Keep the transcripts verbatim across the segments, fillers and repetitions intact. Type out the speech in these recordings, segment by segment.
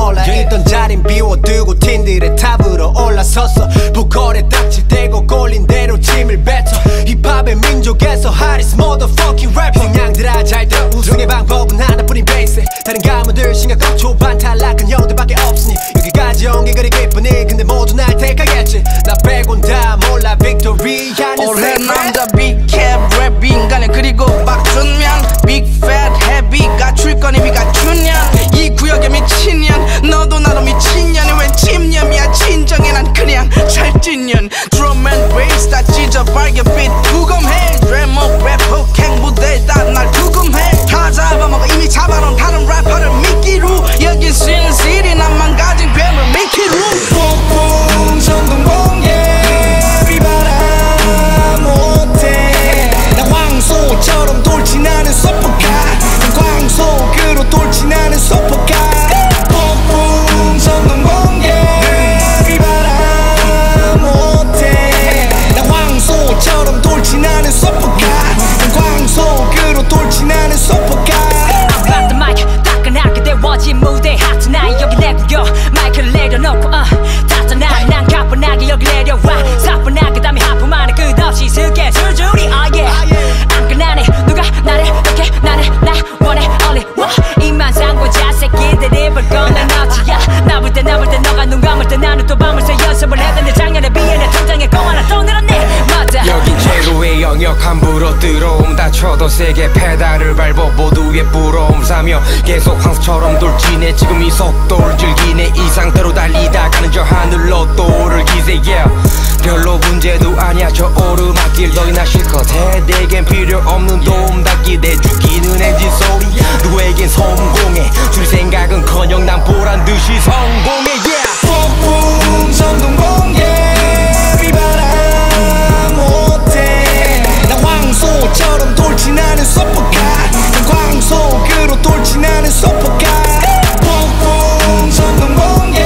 몰라 있던 자린 비워두고 팀들의 탑으로 올라섰어 보컬에 딱지대고 꼴린 대로 침을 뱉어 힙합의 민족에서 hottest motherfucking rapper 그냥들아 잘 들어 우승의 방법은 하나뿐인 베이스 다른 가문들 심각한 초반 탈락한 형들밖에 없으니 여기까지 온 게 그리 기쁘니 근데 모두 날 택하겠지 나 빼곤 다 몰라 빅토리 하는 올해 남자 빅캡 랩 인간에 그리고 박준면 빅팻 헤비가 출 거니 비가 주년 이 구역에 미친년 너도 나도 미친년이 웬 집념이야 진정해 난 그냥 찰진년 드럼 앤 베이스 다 찢어 빨개 빛 구검해 랩업 래퍼 캥 무대에다 날 구금해 다 잡아먹어 이미 잡아놓은 다른 래퍼를 미끼로 여긴 신시리 난 망가진 괴물 미키로 폭풍 전동 공개 비바람 못해 나 황소처럼 돌진하는 슈퍼카 난 광속으로 돌진하는 슈퍼카 폭풍 전동 공개 비바람 못해 나 황소처럼 돌진하는 슈퍼카 난 광속으로 돌진하는 슈퍼카 I'm the mic 따끈하게 데워진 무대 하트 나 여기 내 구역 마이크를 내려놓고 uh, 탔잖아 난 가뿐하게 여기 내려와 사뿐하게 담이 하품 안에 끝없이 스케줄 줄이 oh yeah 안 끝나네 누가 나를 이렇게 나를 나 원해 only 와 이만 상고자 새끼들이 볼 거면 어찌야 나 볼 때 나 볼 때 너가 눈 감을 때 나는 또 밤을 새 연습을 했는데 작년에 비해 내 통장에 꽁 하나 또 늘었네 맞아 여긴 제로의 영역 함부로 들어옴 다쳐도 세게 페달을 밟아 모두의 부러움 사며 계속 황소처럼 돌진해 지금 이 속도를 즐기네 이 상태로 달리다 가는 저 하늘로 또를 기세 yeah. 별로 문제도 아니야 저 오르막길 너희나 실컷해 내겐 필요 없는 도움 닫기 내 죽이는 엔진 소리 누구에겐 성공해 줄 생각은커녕 난 보란 듯이 성공해 yeah. 폭풍 전동 공개 비바람 못해 나 황소처럼 돌진하는 슈퍼카 난 광속으로 돌진하는 슈퍼카 폭풍 전동 공개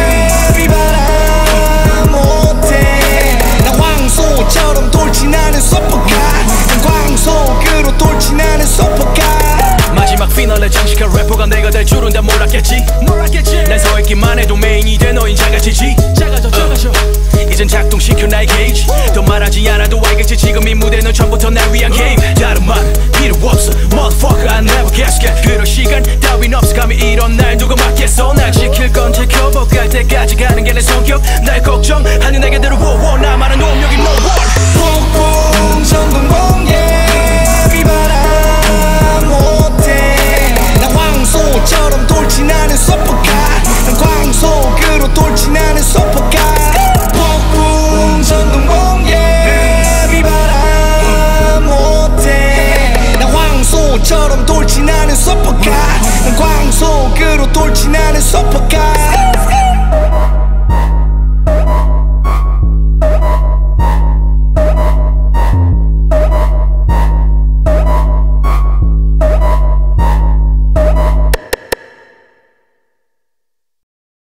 비바람 못해 나 황소처럼 돌진하는 슈퍼카 난 광속으로 돌진하는 슈퍼카 마지막 피널에 장식한 래퍼가 내가 될 줄은 다 몰랐겠지 몰랐겠지 난 서있기만 해도 메인이 돼 너흰 작아지지 작아져 작아져 uh. 이젠 작동시켜 나의 게이지 더 말하지 않아도 알겠지 지금 이 무대는 처음부터 날 위한 게임 다른 말 필요 없어 motherfucker I never guess get 그럴 시간 따윈 없어 감히 이런 날 누가 맞겠어 날 지킬 건 지켜보 갈 때까지 가는 게 내 성격 날 걱정하는 내게 들어워 나만은 운명이 no one